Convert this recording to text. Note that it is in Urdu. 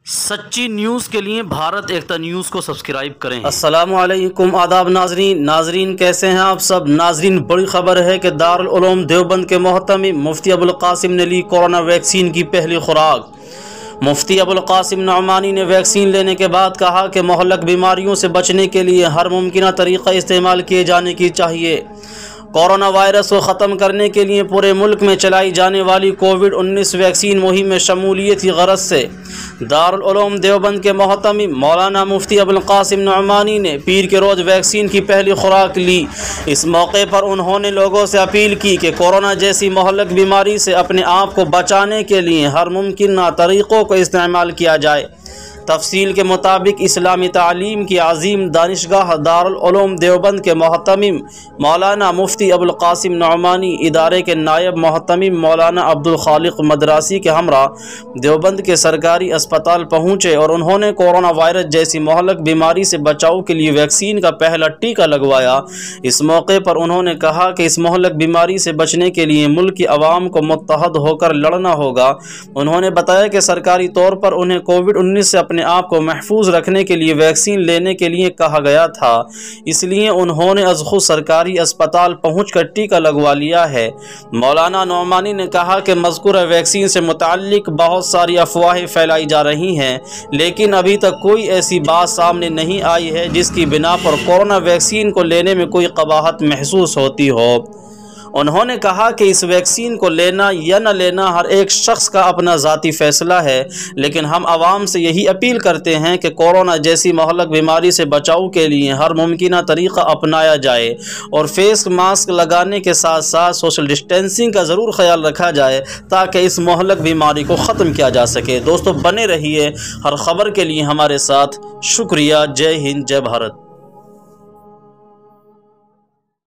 سچی نیوز کے لیے بھارت ایکتا نیوز کو سبسکرائب کریں۔ السلام علیکم، آداب ناظرین کیسے ہیں آپ سب؟ ناظرین، بڑی خبر ہے کہ دارالعلوم دیوبند کے محتمم مفتی ابوالقاسم نے لی کورونا ویکسین کی پہلی خوراک۔ مفتی ابوالقاسم نعمانی نے ویکسین لینے کے بعد کہا کہ مہلک بیماریوں سے بچنے کے لیے ہر ممکنہ طریقہ استعمال کیے جانے کی چاہیے۔ کورونا وائرس کو ختم کرنے کے لیے پورے ملک میں چلائی جانے والی کووڈ-19 ویکسین مہم میں شمولیت کی غرض سے دارالعلوم دیوبند کے محتمم مولانا مفتی ابوالقاسم نعمانی نے پیر کے روز ویکسین کی پہلی خوراک لی۔ اس موقع پر انہوں نے لوگوں سے اپیل کی کہ کورونا جیسی مہلک بیماری سے اپنے آپ کو بچانے کے لیے ہر ممکنہ طریقوں کو استعمال کیا جائے۔ تفصیل کے مطابق اسلامی تعلیم کی عظیم دانشگاہ دارالعلوم دیوبند کے محتمم مولانا مفتی ابوالقاسم نعمانی ادارے کے نائب محتمم مولانا عبدالخالق مدراسی کے ہمراہ دیوبند کے سرکاری اسپتال پہنچے اور انہوں نے کورونا وائرس جیسی مہلک بیماری سے بچاؤ کے لیے ویکسین کا پہلا ٹیکہ لگوایا۔ اس موقع پر انہوں نے کہا کہ اس مہلک بیماری سے بچنے کے لیے ملک کی عوام کو متحد ہو کر لڑنا ہوگا۔ انہوں نے بتایا کہ سرکاری طور پر انہیں کووڈ-19 سے اپنے آپ کو محفوظ رکھنے کے لیے ویکسین لینے کے لیے کہا گیا تھا، اس لیے انہوں نے از خود سرکاری اسپتال پہنچ کر ٹیکہ لگوا لیا ہے۔ مولانا نعمانی نے کہا کہ مذکورہ ویکسین سے متعلق بہت ساری افواہیں پھیلائی جا رہی ہیں، لیکن ابھی تک کوئی ایسی بات سامنے نہیں آئی ہے جس کی بنا پر کورونا ویکسین کو لینے میں کوئی قباحت محسوس ہوتی ہو۔ انہوں نے کہا کہ اس ویکسین کو لینا یا نہ لینا ہر ایک شخص کا اپنا ذاتی فیصلہ ہے، لیکن ہم عوام سے یہی اپیل کرتے ہیں کہ کورونا جیسی مہلک بیماری سے بچاؤ کے لیے ہر ممکنہ طریقہ اپنایا جائے اور فیس ماسک لگانے کے ساتھ ساتھ سوشل ڈسٹینسنگ کا ضرور خیال رکھا جائے تاکہ اس مہلک بیماری کو ختم کیا جا سکے۔ دوستو، بنے رہیے ہر خبر کے لیے ہمارے ساتھ۔ شکریہ۔ جے ہند، جے بھارت۔